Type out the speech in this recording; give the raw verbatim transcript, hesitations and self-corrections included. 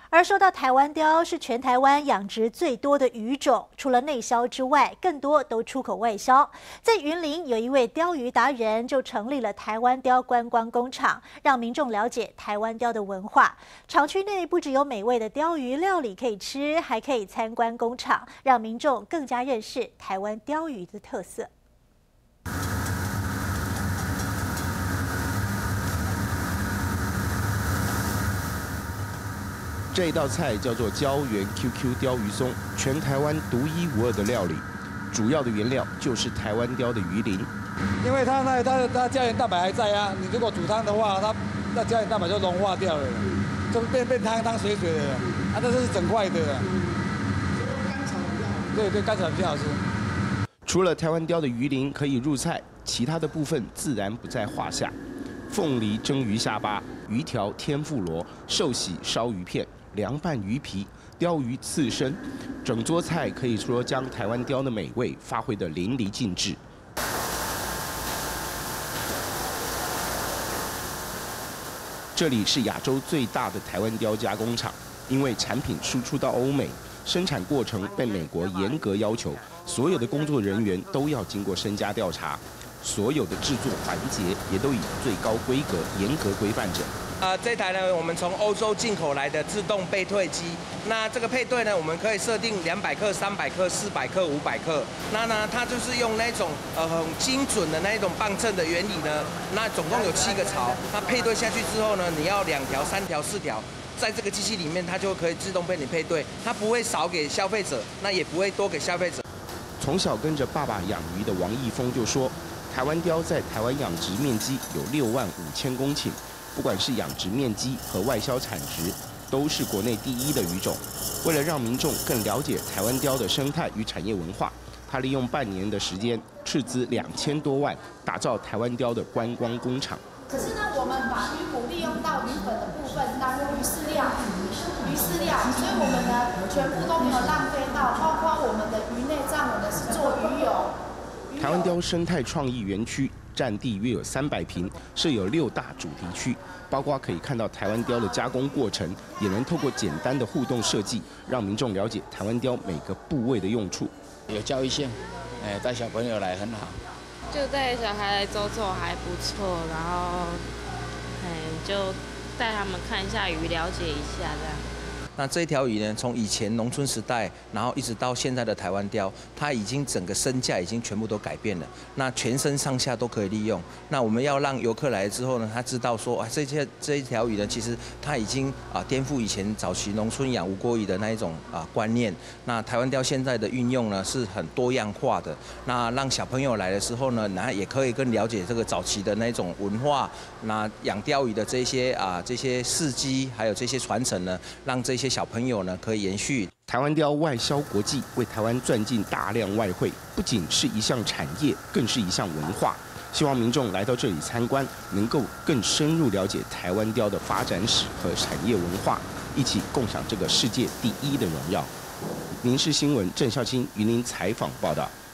而说到台湾鲷，是全台湾养殖最多的鱼种，除了内销之外，更多都出口外销。在云林有一位鲷鱼达人，就成立了台湾鲷观光工厂，让民众了解台湾鲷的文化。厂区内不只有美味的鲷鱼料理可以吃，还可以参观工厂，让民众更加认识台湾鲷鱼的特色。 这一道菜叫做胶原 Q Q 鲷鱼松，全台湾独一无二的料理。主要的原料就是台湾鲷的鱼鳞， 因为它那它它胶原蛋白还在啊，你如果煮汤的话，它那胶原蛋白就融化掉了，就变变汤汤水水的了。啊，这是整块的。干炒比较好。对对，干炒比较好吃。 除了台湾鲷的鱼鳞可以入菜，其他的部分自然不在话下。凤梨蒸鱼下巴、鱼条天妇罗、寿喜烧鱼片。 凉拌鱼皮、鲷鱼刺身，整桌菜可以说将台湾鲷的美味发挥得淋漓尽致。这里是亚洲最大的台湾鲷加工厂，因为产品输出到欧美，生产过程被美国严格要求，所有的工作人员都要经过身家调查，所有的制作环节也都以最高规格严格规范着。 呃，这台呢，我们从欧洲进口来的自动配对机。那这个配对呢，我们可以设定两百克、三百克、四百克、五百克。那呢，它就是用那种呃很精准的那一种磅秤的原理呢。那总共有七个槽，那配对下去之后呢，你要两条、三条、四条，在这个机器里面，它就可以自动被你配对，它不会少给消费者，那也不会多给消费者。 从小跟着爸爸养鱼的王义峰就说，台湾鲷在台湾养殖面积有六万五千公顷。 不管是养殖面积和外销产值，都是国内第一的鱼种。为了让民众更了解台湾鲷的生态与产业文化，他利用半年的时间，斥资两千多万，打造台湾鲷的观光工厂。 可是呢，我们把鱼骨利用到鱼粉的部分当鱼饲料，鱼饲料，所以我们呢全部都没有浪费到，包括我们的鱼内脏，我们是做鱼油。 台湾鲷生态创意园区。 占地约有三百平，设有六大主题区，包括可以看到台湾鲷的加工过程，也能透过简单的互动设计，让民众了解台湾鲷每个部位的用处。 有教育性，哎，带小朋友来很好。 就带小孩来走走还不错，然后，哎，就带他们看一下鱼，了解一下这样。 那这条鱼呢，从以前农村时代，然后一直到现在的台湾鲷，它已经整个身价已经全部都改变了。那全身上下都可以利用。那我们要让游客来之后呢，他知道说啊，这些这一条鱼呢，其实它已经啊颠覆以前早期农村养无锅鱼的那一种啊观念。那台湾鲷现在的运用呢是很多样化的。那让小朋友来的时候呢，那也可以更了解这个早期的那种文化。那养鲷鱼的这些啊这些事迹，还有这些传承呢，让这些 小朋友呢可以延续台湾鲷外销国际，为台湾赚进大量外汇，不仅是一项产业，更是一项文化。希望民众来到这里参观，能够更深入了解台湾鲷的发展史和产业文化，一起共享这个世界第一的荣耀。民视新闻郑孝清云林采访报道。